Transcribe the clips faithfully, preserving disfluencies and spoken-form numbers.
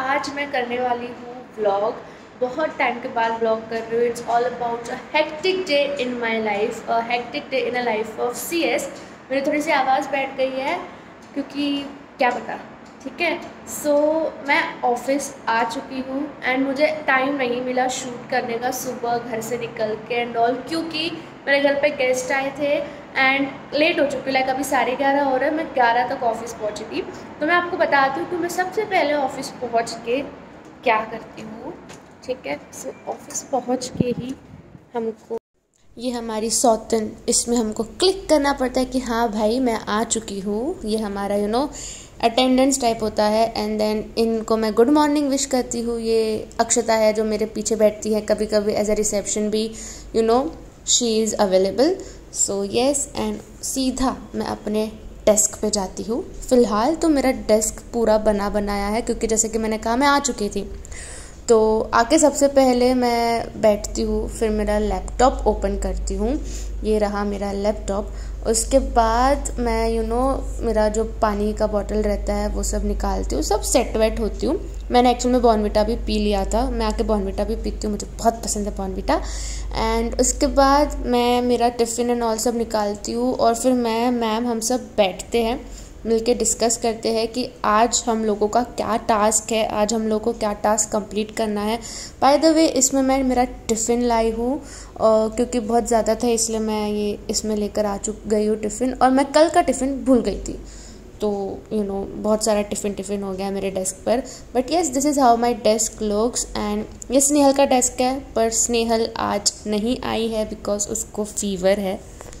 आज मैं करने वाली हूँ व्लॉग। बहुत टाइम के बाद व्लॉग कर रही हूँ। It's all about a hectic day in my life, a hectic day in a life of C S. मेरी थोड़ी सी आवाज़ बैठ गई है क्योंकि क्या पता, ठीक है। सो so, मैं ऑफिस आ चुकी हूँ एंड मुझे टाइम नहीं मिला शूट करने का सुबह घर से निकल के एंड ऑल, क्योंकि मेरे घर पे गेस्ट आए थे एंड लेट हो चुकी। लाइक अभी साढ़े ग्यारह हो रहे हैं, मैं ग्यारह तक ऑफिस पहुँची थी। तो मैं आपको बताती हूँ कि मैं सबसे पहले ऑफिस पहुँच के क्या करती हूँ, ठीक है। सो ऑफिस पहुँच के ही हमको ये हमारी सौतन, इसमें हमको क्लिक करना पड़ता है कि हाँ भाई मैं आ चुकी हूँ। ये हमारा यू नो अटेंडेंस टाइप होता है। एंड देन इनको मैं गुड मॉर्निंग विश करती हूँ। ये अक्षता है जो मेरे पीछे बैठती है कभी कभी एज अ रिसेप्शन भी, you know she is available. So yes, and सीधा मैं अपने डेस्क पे जाती हूँ। फ़िलहाल तो मेरा डेस्क पूरा बना बनाया है क्योंकि जैसे कि मैंने कहा मैं आ चुकी थी। तो आके सबसे पहले मैं बैठती हूँ, फिर मेरा लैपटॉप ओपन करती हूँ। ये रहा मेरा लैपटॉप। उसके बाद मैं यू you नो know, मेरा जो पानी का बॉटल रहता है वो सब निकालती हूँ, सब सेट वेट होती हूँ। मैंने एक्चुअल में बॉर्नविटा भी पी लिया था। मैं आके बॉर्नविटा भी पीती हूँ, मुझे बहुत पसंद है बॉर्नविटा। एंड उसके बाद मैं मेरा टिफ़िन एंड ऑल सब निकालती हूँ और फिर मैं मैम हम सब बैठते हैं, मिलके डिस्कस करते हैं कि आज हम लोगों का क्या टास्क है, आज हम लोगों को क्या टास्क कंप्लीट करना है। बाय द वे इसमें मैं मेरा टिफ़िन लाई हूँ क्योंकि बहुत ज़्यादा था, इसलिए मैं ये इसमें लेकर आ चुक गई हूँ टिफ़िन। और मैं कल का टिफ़िन भूल गई थी, तो यू you नो know, बहुत सारा टिफ़िन टिफ़िन हो गया मेरे डेस्क पर। But yes, this is how my desk looks. And ये स्नेहल का डेस्क है, पर स्नेहल आज नहीं आई है बिकॉज उसको फीवर है।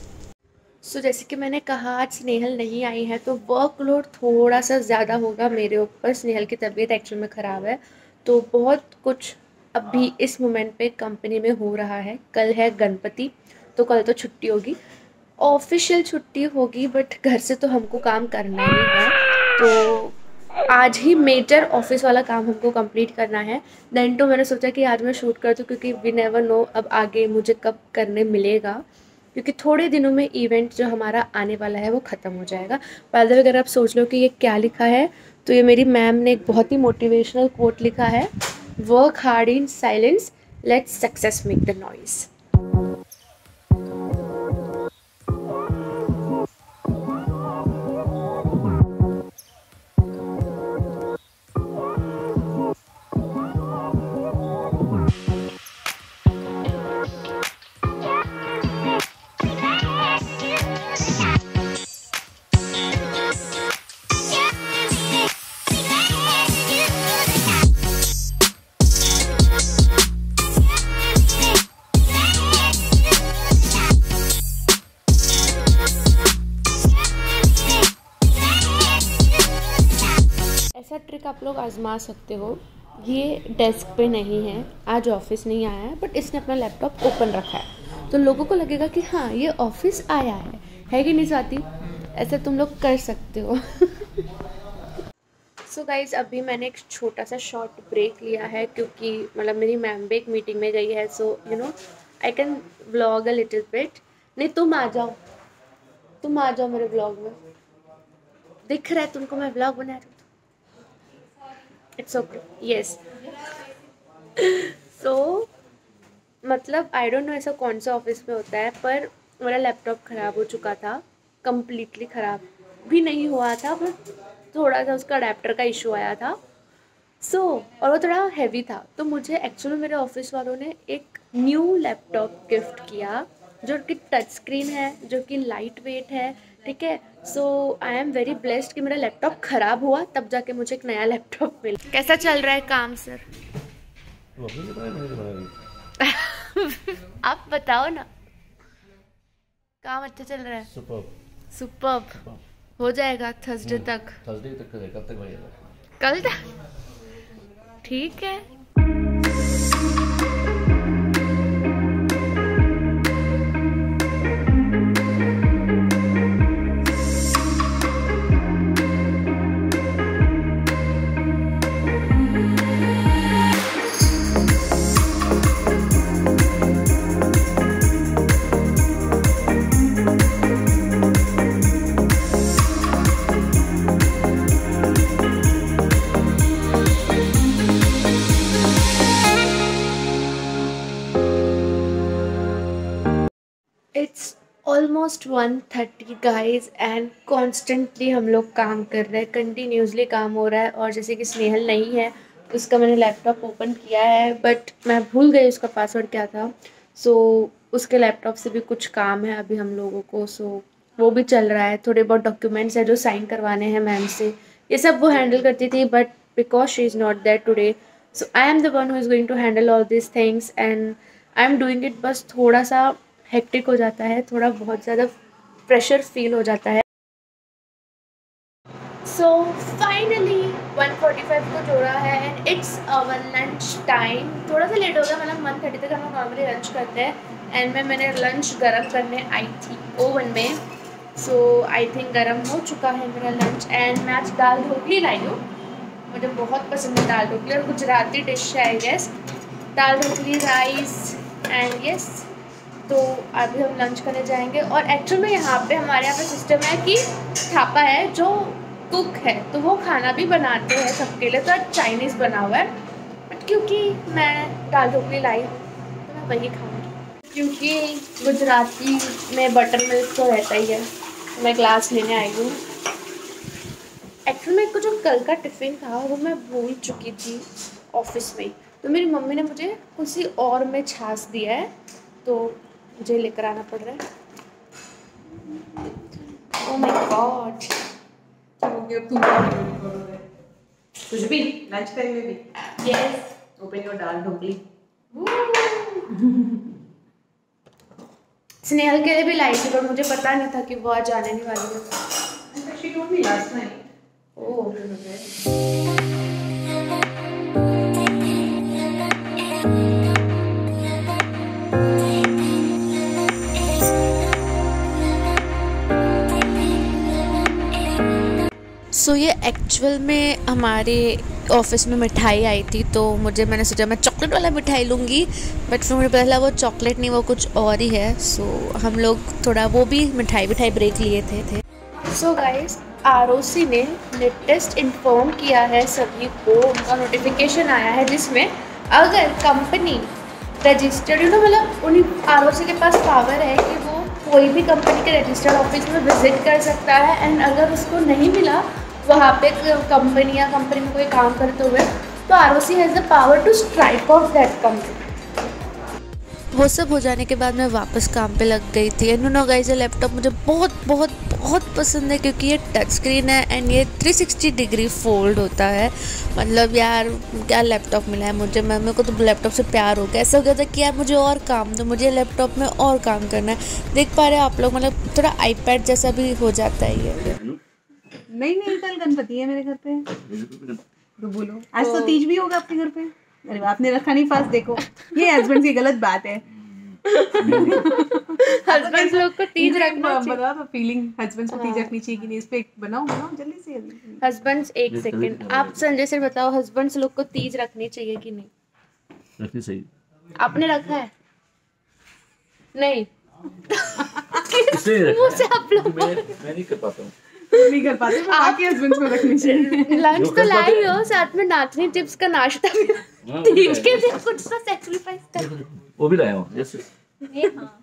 सो so, जैसे कि मैंने कहा आज स्नेहल नहीं आई है तो वर्कलोड थोड़ा सा ज़्यादा होगा मेरे ऊपर। स्नेहल की तबीयत एक्चुअल में ख़राब है, तो बहुत कुछ अभी इस मोमेंट पे कंपनी में हो रहा है। कल है गणपति, तो कल तो छुट्टी होगी, ऑफिशियल छुट्टी होगी, बट घर से तो हमको काम करना ही है। तो आज ही मेजर ऑफिस वाला काम हमको कंप्लीट करना है। देन तो मैंने सोचा कि आज मैं शूट कर दूँ क्योंकि वी नेवर नो अब आगे मुझे कब करने मिलेगा, क्योंकि थोड़े दिनों में इवेंट जो हमारा आने वाला है वो ख़त्म हो जाएगा। बाय द वे अगर आप सोच लो कि ये क्या लिखा है, तो ये मेरी मैम ने एक बहुत ही मोटिवेशनल कोट लिखा है, work hard in silence, let success make the noise. ऐसा ट्रिक आप लोग आजमा सकते हो। ये डेस्क पे नहीं है, आज ऑफिस नहीं आया है, बट इसने अपना लैपटॉप ओपन रखा है, तो लोगों को लगेगा कि हाँ ये ऑफिस आया है है कि नहीं स्वाति? ऐसे तुम लोग कर सकते हो। सो गाइज, अभी मैंने एक छोटा सा शॉर्ट ब्रेक लिया है क्योंकि मतलब मेरी मैम भी एक मीटिंग में गई है। So you know I can vlog a little bit. नहीं, तुम आ जाओ, तुम आ जाओ मेरे व्लॉग में। दिख रहा है तुमको मैं व्लॉग बना रही हूँ? It's okay, yes. सो मतलब आई डोंट नो ऐसा कौन सा ऑफिस में होता है, पर मेरा लैपटॉप ख़राब हो चुका था। कम्प्लीटली ख़राब भी नहीं हुआ था, पर थोड़ा सा उसका अडेप्टर का इशू आया था। सो so, और वो थोड़ा हैवी था, तो मुझे एक्चुअली मेरे ऑफिस वालों ने एक न्यू लैपटॉप गिफ्ट किया जो कि टच स्क्रीन है, जो कि लाइट वेट है, ठीक है। So I am very blessed कि मेरा लैपटॉप ख़राब हुआ तब जाके मुझे एक नया लैपटॉप मिला। कैसा चल रहा है काम सर? आप बताओ ना, काम अच्छा चल रहा है? Superb superb. हो जाएगा थर्सडे तक। थर्सडे तक कब तक भाई? कल तक, ठीक है। Almost one thirty guys and constantly हम लोग काम कर रहे हैं, कंटिन्यूसली काम हो रहा है। और जैसे कि स्नेहल नहीं है, उसका मैंने लैपटॉप ओपन किया है बट मैं भूल गई उसका पासवर्ड क्या था। सो so, उसके लैपटॉप से भी कुछ काम है अभी हम लोगों को। सो so, वो भी चल रहा है। थोड़े बहुत डॉक्यूमेंट्स है जो साइन करवाने हैं मैम से, ये सब वो हैंडल करती थी but because she is not there today, so I am the one who is going to handle all this things and I am doing it. बस थोड़ा सा हेक्टिक हो जाता है, थोड़ा बहुत ज़्यादा प्रेशर फील हो जाता है। So finally one forty five को जोड़ा है and it's our lunch time. थोड़ा सा लेट हो गया, मतलब वन थर्टी तक हम लोग नॉर्मली लंच करते हैं एंड मैं मैंने लंच गर्म करने आई थी ओवन में। सो आई थिंक गर्म हो चुका है मेरा लंच एंड मैं आज दाल ढोकली लाई हूँ। मुझे बहुत पसंद है दाल ढोकली और गुजराती डिश है I guess. Dal dhokli, rice and yes. तो अभी हम लंच करने जाएंगे और एक्चुअल में यहाँ पे हमारे यहाँ पे सिस्टम है कि थापा है जो कुक है तो वो खाना भी बनाते हैं सबके लिए। तो आज चाइनीज़ बना हुआ है बट क्योंकि मैं दाल ढोकली लाई तो मैं वही खाऊंगी, क्योंकि गुजराती में बटर मिल्क तो रहता ही है। तो मैं ग्लास लेने आई हूँ। एक्चुअल में को जो कल का टिफ़िन था वो मैं भूल चुकी थी ऑफिस में, तो मेरी मम्मी ने मुझे किसी और में छाछ दिया है तो मुझे लेकर आना पड़ रहा है। ओह माय गॉड, कुछ भी लंच टाइम में भी। Yes, open your dal dhokli. Snehal के लिए भी लाई थी पर मुझे पता नहीं था कि वो आज आने नहीं वाली है। She told me last night. Oh so so, ये एक्चुअल में हमारे ऑफिस में मिठाई आई थी तो मुझे मैंने सोचा मैं चॉकलेट वाला मिठाई लूँगी बट फिर मुझे पता चला वो चॉकलेट नहीं, वो कुछ और ही है। सो so, हम लोग थोड़ा वो भी मिठाई मिठाई ब्रेक लिए थे थे सो गाइस, आरओसी ने लेटेस्ट इन्फॉर्म किया है सभी को, उनका नोटिफिकेशन आया है जिसमें अगर कंपनी रजिस्टर्ड, यू नो मतलब उन्हीं आरओसी के पास पावर है कि वो कोई भी कंपनी के रजिस्टर्ड ऑफिस में विजिट कर सकता है एंड अगर उसको नहीं मिला वहाँ पे कंपनी या कंपनी में कोई काम करते हुए तो ROC has the power to strike off that company. वो सब हो जाने के बाद मैं वापस काम पे लग गई थी। एंड नो गाइस, ये लैपटॉप मुझे बहुत बहुत बहुत पसंद है क्योंकि ये टच स्क्रीन है एंड ये थ्री सिक्सटी डिग्री फोल्ड होता है। मतलब यार क्या लैपटॉप मिला है मुझे, मैं मेरे को तो लैपटॉप से प्यार हो गया। ऐसा हो गया था कि यार मुझे और काम दो, मुझे लैपटॉप में और काम करना है। देख पा रहे हो आप लोग, मतलब थोड़ा आईपैड जैसा भी हो जाता है ये। नहीं नहीं, कल गणपति है मेरे घर पे तो बोलो। आज तो तीज भी होगा आपके घर पे। अरे आपने रखा नहीं फास्ट, देखो ये हस्बैंड की गलत बात है। हस्बैंड्स लोग को तीज रखना चाहिए। बता फीलिंग हस्बैंड्स को तीज रखनी चाहिए कि नहीं, इस पे बनाओ बनाओ जल्दी से जल्दी। हस्बैंड्स एक सेकंड, आप संजय से बताओ हस्बैंड्स लोग को तीज रखनी चाहिए कि नहीं? रखनी चाहिए। आपने रखा है? नहीं। मुझे मुझे आप लोग मैं मैं नहीं कर पाता हूँ। नहीं कर पाते, बाकी हस्बैंड्स को रखनी चाहिए। लंच तो लाई हो, साथ में नाचनी टिप्स का नाश्ता भी तीज के दिन कुछ तो सैक्रिफाइस कर। वो भी लाया हूँ। यस हाँ।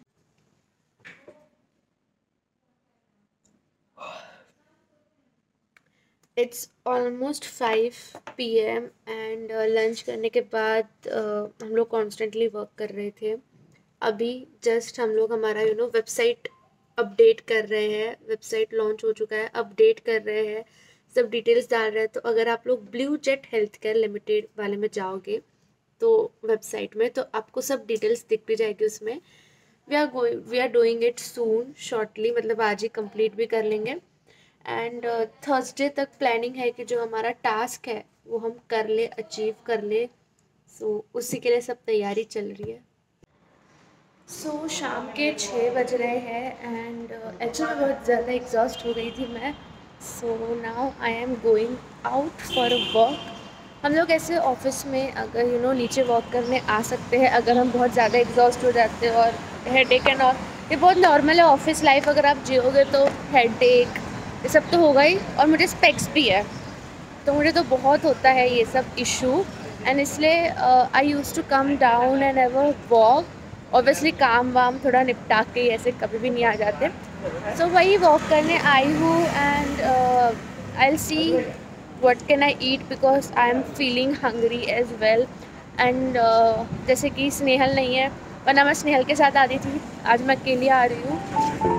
It's almost five P M and lunch करने के बाद uh, हम लोग कॉन्स्टेंटली वर्क कर रहे थे। अभी जस्ट हम लोग हमारा यू नो वेबसाइट अपडेट कर रहे हैं। वेबसाइट लॉन्च हो चुका है, अपडेट कर रहे हैं, सब डिटेल्स डाल रहे हैं। तो अगर आप लोग blue jet health care limited वाले में जाओगे तो वेबसाइट में तो आपको सब डिटेल्स दिख भी जाएगी उसमें। We are going we are doing it soon shortly, मतलब आज ही कंप्लीट भी कर लेंगे एंड थर्सडे तक प्लानिंग है कि जो हमारा टास्क है वो हम कर ले, अचीव कर ले। सो so, उसी के लिए सब तैयारी चल रही है। सो so, शाम के छः बज रहे हैं एंड एक्चुअली बहुत ज़्यादा एग्जॉस्ट हो गई थी मैं। So now I am going out for a walk. हम लोग ऐसे ऑफिस में अगर यू नो नीचे वॉक करने आ सकते हैं अगर हम बहुत ज़्यादा एग्जॉस्ट हो जाते हैं और हेडेक एंड ऑल, ये बहुत नॉर्मल है ऑफिस लाइफ। अगर आप जियोगे तो हेडेक ये सब तो होगा ही, और मुझे स्पेक्स भी है तो मुझे तो बहुत होता है ये सब इशू एंड इसलिए I use to come down and ever walk. Obviously काम वाम थोड़ा निपटा के ऐसे कभी भी नहीं आ जाते सो so, वही वॉक करने आई हूँ and I will see what can I eat because I am feeling hungry as well and जैसे कि स्नेहल नहीं है, वरना मैं स्नेहल के साथ आती थी, आज मैं अकेली आ रही हूँ।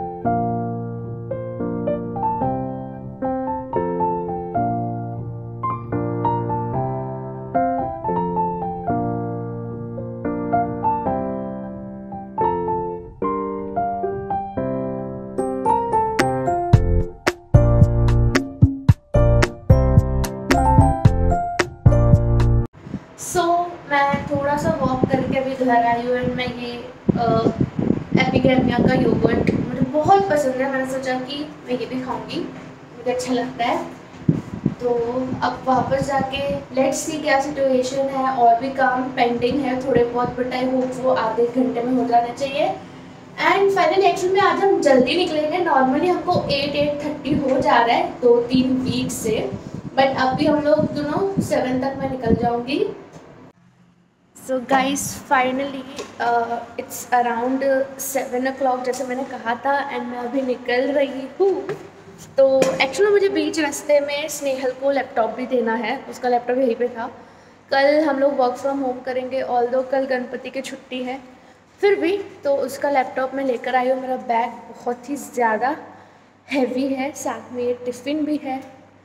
सो so, मैं थोड़ा सा वॉक करके अभी घर आई हूँ एंड मैं ये एपिगेमिया का योगर्ट मुझे बहुत पसंद है, मैंने सोचा कि मैं ये भी खाऊंगी, मुझे अच्छा लगता है। तो अब वापस जाके लेट्स सी क्या सिचुएशन है, और भी काम पेंडिंग है थोड़े बहुत, बट आई होप वो आधे घंटे में हो जाना चाहिए। एंड फाइनली एक्चुअली में आज हम जल्दी निकलेंगे, नॉर्मली हमको एट एट थर्टी हो जा रहा है दो तीन वीक से, बट अभी हम लोग दोनों सेवन तक मैं निकल जाऊंगी। So guys finally it's around seven o'clock जैसे मैंने कहा था, एंड मैं अभी निकल रही हूँ। तो एक्चुअली मुझे बीच रास्ते में स्नेहल को लैपटॉप भी देना है, उसका लैपटॉप यहीं पे था। कल हम लोग वर्क फ्रॉम होम करेंगे, ऑल्दो कल गणपति की छुट्टी है, फिर भी तो उसका लैपटॉप मैं लेकर आई हूँ। मेरा बैग बहुत ही ज़्यादा हैवी है, साथ में टिफ़िन भी है।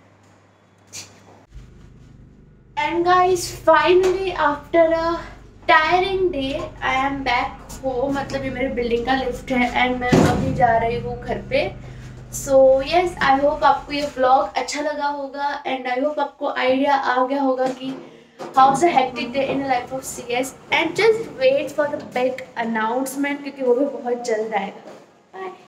And guys finally after a tiring day I am back home, मतलब ये मेरे बिल्डिंग का लिफ्ट है एंड मैं अभी जा रही हूँ घर पे। सो यस, आई होप आपको ये व्लॉग अच्छा लगा होगा एंड आई होप आपको आइडिया आ गया होगा कि how is a hectic day in life of C S, and just wait for the big announcement क्योंकि वो भी बहुत जल्द आएगा। बाय।